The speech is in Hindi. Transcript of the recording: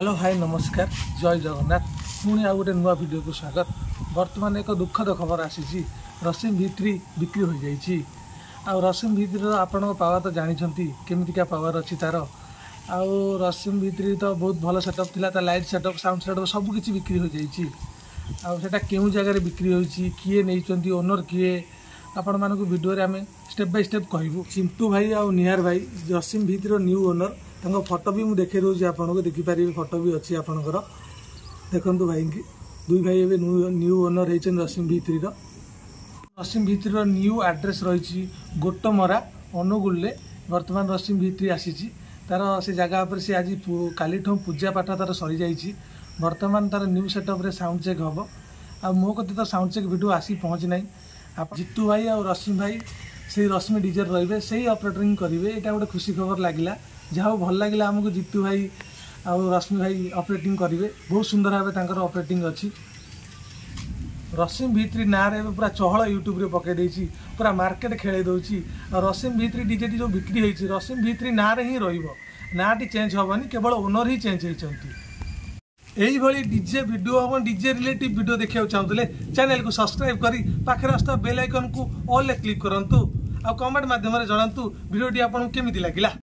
हेलो हाय नमस्कार जय जगन्नाथ पुणी आ गोटे नुआ वीडियो को स्वागत। वर्तमान एक दुखद खबर आसी रसीम भित्री बिक्री हो जाइए। आ रसीम भित्री आपण पावर तो जानते केमितिका पावर अच्छी तार आउ रसीम भित्री तो बहुत भल सेटअप थिला, लाइट सेटअप साउंड सेटअप सब किसी बिक्री हो जाइए। आटा क्यों जगह बिक्री होती किए नहीं ओनर किए आपण मानक वीडियो आम स्टेप बाय स्टेप कहूँ। चिंटू भाई आ निहार भाई रसीम भित्री न्यू ओनर फोटो भी मुझे देखे दूसरी आपको देखिपारे फोटो भी अच्छी आपणकर देखु भाई की दुई भाई ए न्यू ओनर होती रसीम भित्री रसीम भित्री न्यू एड्रेस रही गोटमरा अनुगुल वर्तमान रसीम भित्री आसी तार से जगह पर सी आज काली पूजा पाठ तार सरी जाइए। वर्तमान तार न्यू सेटअप साउंड चेक हम आ मो कते तो साउंड चेक वीडियो आसी पहुँची ना। आप जितू भाई और रश्मि भाई से रश्मि डीजे रे से ऑपरेटिंग करेंगे। यहाँ गोटे खुशी खबर लगिला जहाँ भल लगे आमको जितू भाई और रश्मि भाई ऑपरेटिंग करेंगे। बहुत सुंदर भाव ऑपरेटिंग अच्छी। रसीम भित्री ना रे पूरा चहल यूट्यूब रे पकई देछि पूरा मार्केट खेले दौची। रसीम भित्री डीजे जो बिक्री होती रसीम भित्री ना रे ही रहिबो नाटी चेंज हेनी केवल ओनर ही चेंज होती। यही भाई डीजे वीडियो हम डीजे रिलेटिव वीडियो देखा चाहते चैनल को सब्सक्राइब करी पाखे आस बेल आइकन को ऑल क्लिक करंतु आ कमेंट माध्यम जनातु वीडियोटी आपको केमिति लागिला।